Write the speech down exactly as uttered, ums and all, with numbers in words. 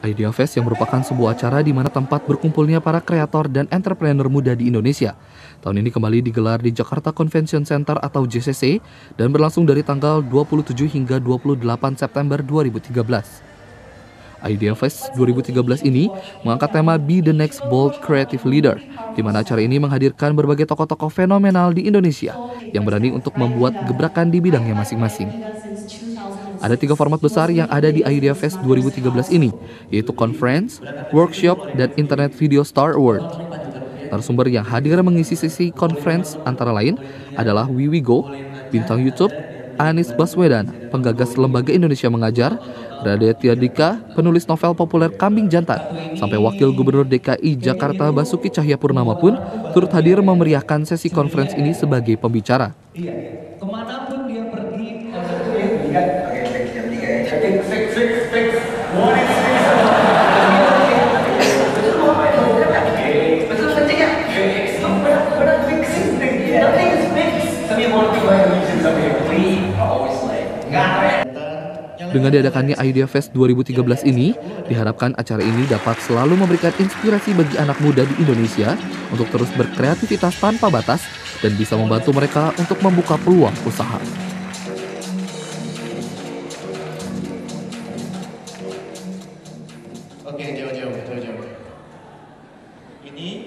Idea Fest yang merupakan sebuah acara di mana tempat berkumpulnya para kreator dan entrepreneur muda di Indonesia. Tahun ini kembali digelar di Jakarta Convention Center atau J C C dan berlangsung dari tanggal dua puluh tujuh hingga dua puluh delapan September dua ribu tiga belas. Idea Fest dua ribu tiga belas ini mengangkat tema Be the Next Bold Creative Leader, di mana acara ini menghadirkan berbagai tokoh-tokoh fenomenal di Indonesia yang berani untuk membuat gebrakan di bidangnya masing-masing. Ada tiga format besar yang ada di Idea Fest dua ribu tiga belas ini, yaitu conference, workshop, dan Internet Video Star Award. Narasumber yang hadir mengisi sesi conference antara lain adalah Wiwi Go, bintang YouTube, Anies Baswedan, penggagas Lembaga Indonesia Mengajar, Raditya Dika, penulis novel populer Kambing Jantan, sampai Wakil Gubernur D K I Jakarta Basuki Cahayapurnama pun turut hadir memeriahkan sesi conference ini sebagai pembicara. Kemanapun dia pergi, Dengan diadakannya Idea Fest dua ribu tiga belas ini, diharapkan acara ini dapat selalu memberikan inspirasi bagi anak muda di Indonesia untuk terus berkreativitas tanpa batas dan bisa membantu mereka untuk membuka peluang usaha. Oke, jauh-jauh, jauh-jauh. Ini